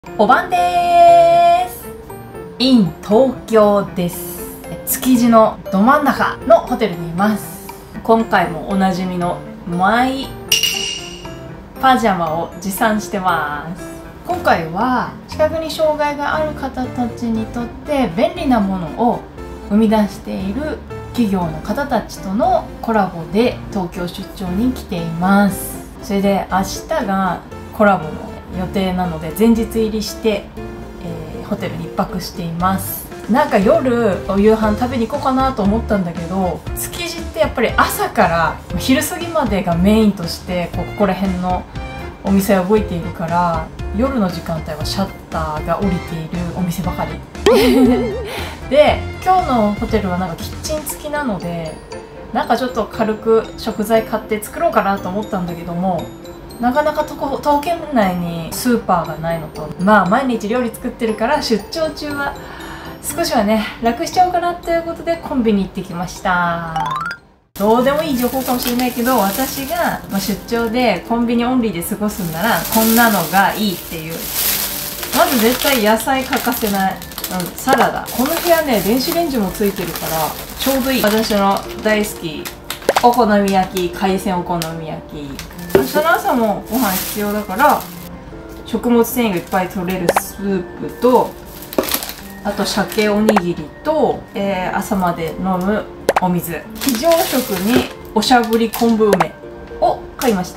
おばんです。in 東京です。築地のど真ん中のホテルにいます。今回もおなじみのマイパジャマを持参してます。今回は視覚に障害がある方たちにとって便利なものを生み出している企業の方たちとのコラボで東京出張に来ています。それで明日がコラボの予定なので前日入りして、ホテルに1泊しています。なんか夜お夕飯食べに行こうかなと思ったんだけど、築地ってやっぱり朝から昼過ぎまでがメインとしてここら辺のお店は動いているから、夜の時間帯はシャッターが降りているお店ばかりで、今日のホテルはなんかキッチン付きなので、なんかちょっと軽く食材買って作ろうかなと思ったんだけども、なかなか東京内にスーパーがないのと、まあ毎日料理作ってるから出張中は少しはね楽しちゃおうかなということでコンビニ行ってきました。どうでもいい情報かもしれないけど、私が出張でコンビニオンリーで過ごすんならこんなのがいいっていう。まず絶対野菜欠かせない、サラダ。この部屋ね電子レンジもついてるからちょうどいい。私の大好きお好み焼き、海鮮お好み焼き。明日の朝もご飯必要だから食物繊維がいっぱい取れるスープと、あと鮭おにぎりと、朝まで飲むお水。非常食におしゃぶり昆布梅を買いました。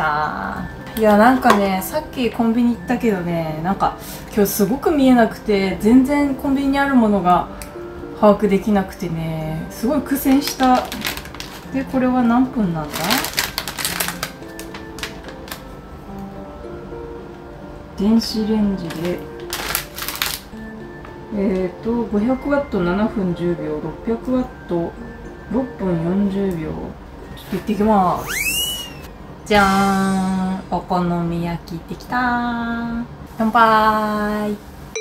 いやなんかね、さっきコンビニ行ったけどね、なんか今日すごく見えなくて全然コンビニにあるものが把握できなくてね、すごい苦戦した。でこれは何分なんだ。電子レンジで500ワット7分10秒、600ワット6分40秒。ちょっと行ってきます。じゃーん、お好み焼き行ってきたー。乾杯。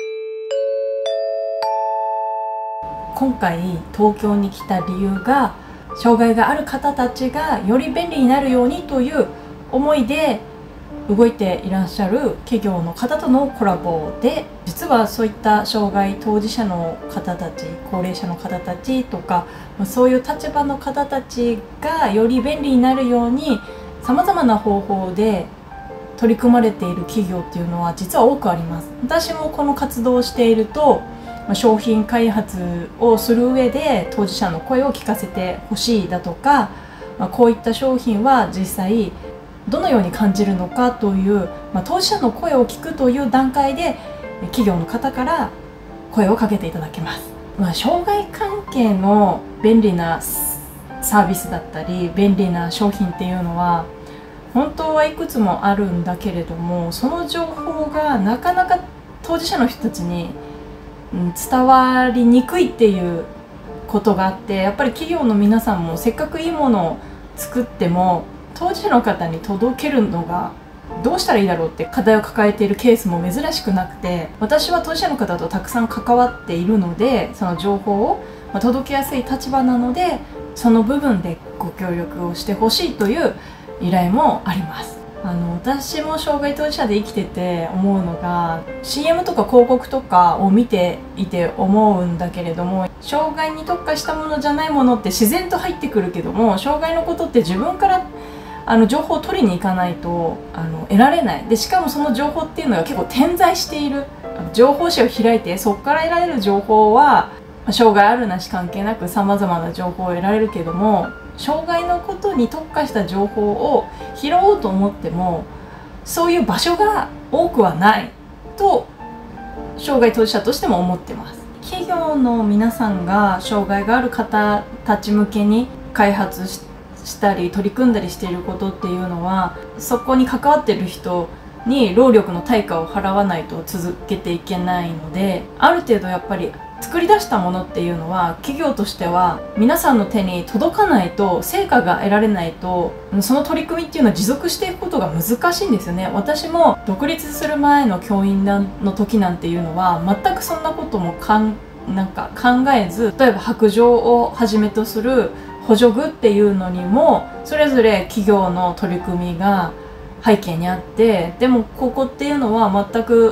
今回東京に来た理由が、障害がある方たちがより便利になるようにという思いで動いていらっしゃる企業の方とのコラボで、実はそういった障害当事者の方たち、高齢者の方たちとか、そういう立場の方たちがより便利になるようにさまざまな方法で取り組まれている企業っていうのは実は多くあります。私もこの活動をしていると、商品開発をする上で当事者の声を聞かせてほしいだとか、こういった商品は実際どのように感じるのかという、当事者の声を聞くという段階で企業の方から声をかけていただけます。障害関係の便利なサービスだったり便利な商品っていうのは本当はいくつもあるんだけれども、その情報がなかなか当事者の人たちに伝わりにくいっていうことがあって、やっぱり企業の皆さんもせっかくいいものを作っても当事者の方に届けるのがどうしたらいいだろうって課題を抱えているケースも珍しくなくて、私は当事者の方とたくさん関わっているので、その情報を届けやすい立場なので、その部分でご協力をしてほしいという依頼もあります。私も障害当事者で生きてて思うのが、 CM とか広告とかを見ていて思うんだけれども、障害に特化したものじゃないものって自然と入ってくるけども、障害のことって自分から情報を取りに行かないと得られない。でしかもその情報っていうのが結構点在している。情報誌を開いてそこから得られる情報は障害あるなし関係なくさまざまな情報を得られるけども、障害のことに特化した情報を拾おうと思ってもそういう場所が多くはないと障害当事者としても思ってます。企業の皆さんが障害がある方たち向けに開発したり取り組んだりしていることっていうのは、そこに関わってる人に労力の対価を払わないと続けていけないので、ある程度やっぱり作り出したものっていうのは企業としては皆さんの手に届かないと、成果が得られないとその取り組みっていうのは持続していくことが難しいんですよね。私も独立する前の教員の時なんていうのは全くそんなことも考えず、例えば白状をはじめとする補助具っていうのにもそれぞれ企業の取り組みが背景にあって、でもここっていうのは全く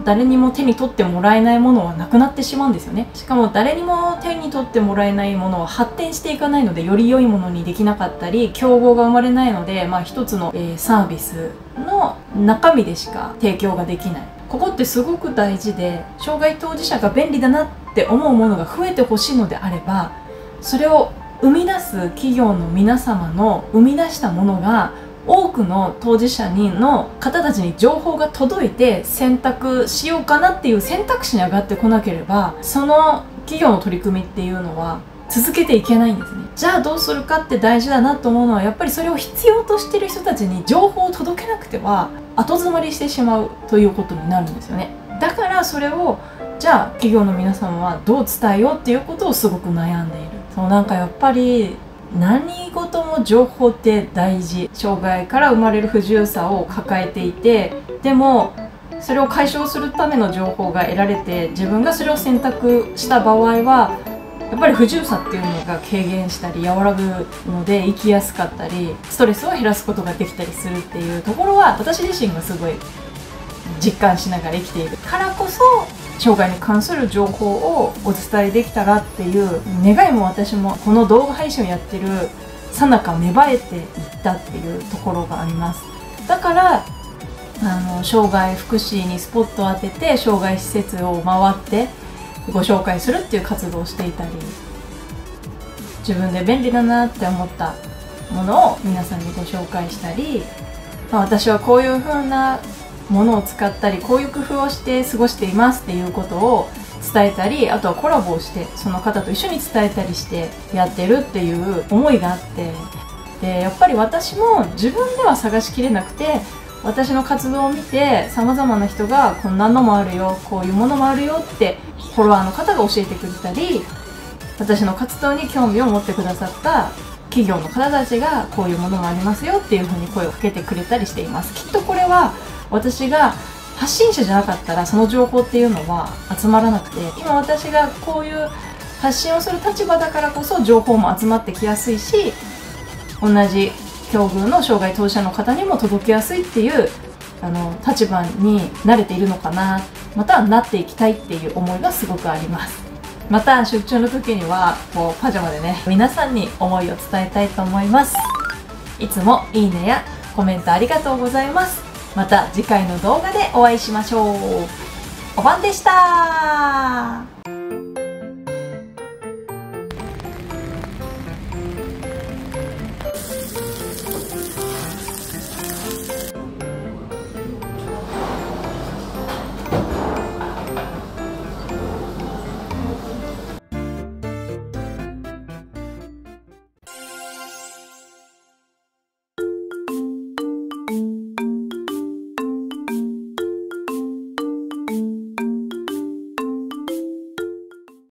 誰にも手に取ってもらえないものはなくなってしまうんですよね。しかも誰にも手に取ってもらえないものは発展していかないので、より良いものにできなかったり競合が生まれないので、一つの、サービスの中身でしか提供ができない。ここってすごく大事で、障害当事者が便利だなって思うものが増えてほしいのであれば、それを生み出す企業の皆様の生み出したものが多くの当事者の方たちに情報が届いて選択しようかなっていう選択肢に上がってこなければ、その企業の取り組みっていうのは続けていけないんですね。じゃあどうするかって大事だなと思うのは、やっぱりそれを必要としている人たちに情報を届けなくては後詰まりしてしまうということになるんですよね。だからそれをじゃあ企業の皆様はどう伝えようっていうことをすごく悩んでいる。そう、なんかやっぱり何事も情報って大事。障害から生まれる不自由さを抱えていて、でもそれを解消するための情報が得られて、自分がそれを選択した場合はやっぱり不自由さっていうのが軽減したり和らぐので、生きやすかったりストレスを減らすことができたりするっていうところは、私自身がすごい実感しながら生きているからこそ、障害に関する情報をお伝えできたらっていう願いも、私もこの動画配信をやってるさなか芽生えていったっていうところがあります。だから障害福祉にスポットを当てて障害施設を回ってご紹介するっていう活動をしていたり、自分で便利だなって思ったものを皆さんにご紹介したり、私はこういう風なものを使ったりこういう工夫をして過ごしていますっていうことを伝えたり、あとはコラボをしてその方と一緒に伝えたりしてやってるっていう思いがあって、でやっぱり私も自分では探しきれなくて、私の活動を見てさまざまな人がこんなのもあるよ、こういうものもあるよってフォロワーの方が教えてくれたり、私の活動に興味を持ってくださった企業の方たちがこういうものもありますよっていうふうに声をかけてくれたりしています。きっとこれは私が発信者じゃなかったらその情報っていうのは集まらなくて、今私がこういう発信をする立場だからこそ情報も集まってきやすいし、同じ境遇の障害当事者の方にも届けやすいっていう立場に慣れているのかな、またはなっていきたいっていう思いがすごくあります。また出張の時にはこうパジャマでね、皆さんに思いを伝えたいと思います。いつもいいねやコメントありがとうございます。また次回の動画でお会いしましょう。おばんでした。